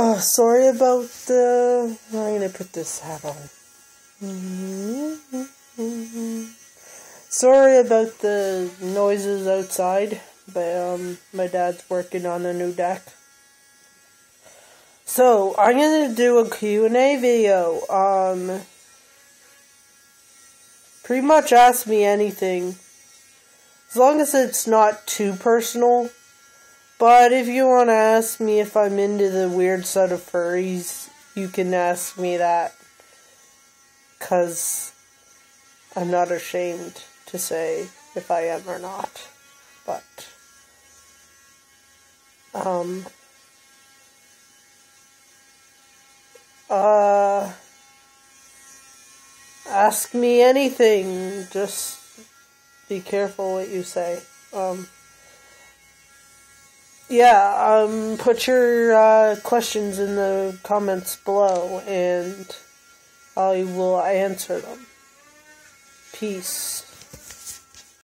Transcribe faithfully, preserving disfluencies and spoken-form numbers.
Oh, sorry about the... I'm going to put this hat on. Sorry about the noises outside, but um, my dad's working on a new deck. So, I'm going to do a Q and A video. Um, pretty much ask me anything. As long as it's not too personal. But if you want to ask me if I'm into the weird side of furries, you can ask me that. Because I'm not ashamed to say if I am or not. But, um, uh, ask me anything. Just be careful what you say. Um, yeah, um, put your, uh, questions in the comments below, and I will answer them. Peace.